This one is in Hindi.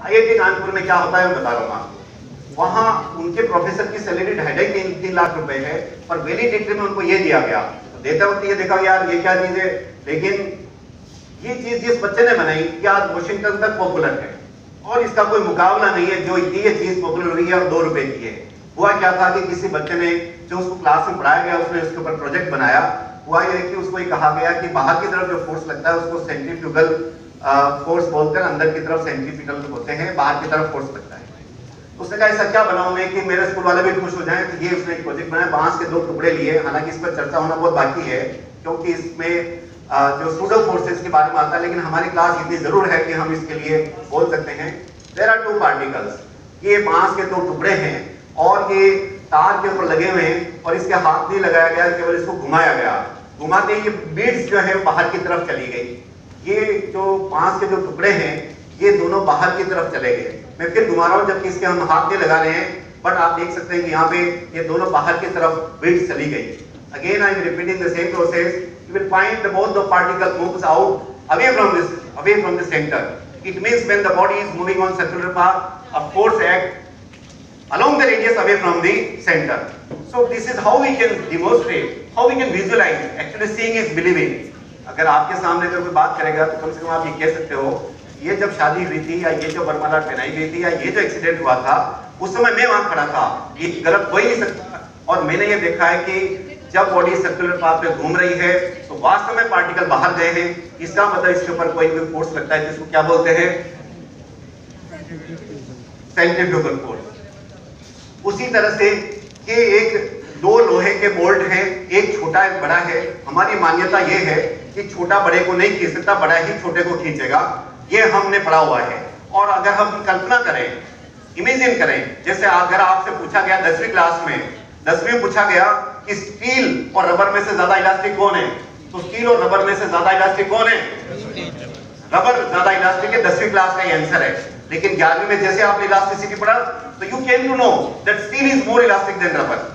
IIT कानपुर में क्या होता है मैं बता रहा हूँ आपको। वहाँ उनके प्रोफेसर की सैलरी 2.5-3 लाख रुपए है, और वैलिडिटी में उनको ये दिया गया। तो देता वक्त ये देखा यार ये क्या चीज है, लेकिन ये चीज जिस बच्चे ने बनाई ये आज वॉशिंगटन तक पॉपुलर है, और इसका कोई मुकाबला नहीं है जो ये चीज पॉपुलर हुई है और 2 रुपए की है। हुआ क्या था कि किसी बच्चे ने जो उसको क्लास में पढ़ाया गया उसने उसके ऊपर प्रोजेक्ट बनाया। हुआ ये कि उसको ये कहा गया कि बाहर की तरफ जो फोर्स लगता है उसको सेंट्रीफ्यूगल फोर्स बोलकर, अंदर की तरफ सेंट्रीफ्यूगल होते हैं, बाहर की तरफ फोर्स लगता है। उसने कहा ऐसा क्या बनाऊं मैं कि मेरे स्कूल वाले भी खुश हो जाएं। तो ये उसने एक प्रोजेक्ट बनाया, बांस के 2 टुकड़े लिए। हालांकि इस पर चर्चा होना बहुत बाकी है क्योंकि इसमें जो सूडो फोर्सेस के बारे में आता है, लेकिन हमारी क्लास इतनी जरूर है कि हम इसके लिए बोल सकते हैं। देयर आर 2 पार्टिकल्स, ये बांस के 2 टुकड़े हैं और ये तार के ऊपर लगे हुए हैं, और इसके हाथ नहीं लगाया गया, केवल इसको घुमाया गया। घुमाते ही ये बीड्स जो है बाहर की तरफ चली गई। ये जो बांस के जो टुकड़े हैं ये दोनों बाहर की तरफ चले गए। मैं फिर घुमा रहा हूं जबकि इसके हम हाथ नहीं लगा रहे हैं, बट आप देख सकते हैं कि यहाँ पे ये दोनों बाहर की तरफ बीड्स चली गई। Again I am repeating the same process. You will find both the particle moves out away from the center. It means when the body is moving on circular path, a force acts along the radius away from the center. So this is how we can demonstrate, how we can visualize. Actually seeing is believing. अगर आपके सामने कोई बात करेगा तो कम से कम आप ये कह सकते हो ये जब शादी हुई थी, या ये जो बरमाला पहनाई गई थी, या ये जो एक्सीडेंट हुआ था उस समय मैं वहां खड़ा था। ये गलत हो ही नहीं सकता। और मैंने ये देखा है कि जब बॉडी सर्कुलर पाथ पे घूम रही है तो वास्तव में पार्टिकल बाहर गए हैं। इसका मतलब इसके ऊपर कोई भी फोर्स लगता है जिसको क्या बोलते हैं, सेंट्रीफ्यूगल फोर्स। उसी तरह से ये एक 2 लोहे के बोल्ट हैं, एक छोटा एक बड़ा है। हमारी मान्यता ये है कि छोटा बड़े को नहीं खींच सकता, बड़ा ही छोटे को खींचेगा। ये हमने पढ़ा हुआ है। और अगर हम कल्पना करें, इमेजिन करें, जैसे अगर आपसे पूछा गया 10वीं क्लास में, 10वीं पूछा गया कि स्टील और रबर में से ज्यादा इलास्टिक कौन है, तो स्टील और रबर में से ज्यादा इलास्टिक कौन है, रबर ज्यादा इलास्टिक है। 10वीं क्लास का ये आंसर है। लेकिन 11वीं में जैसे आपने इलास्टिसिटी पढ़ा तो you can to know that steel is more elastic than rubber.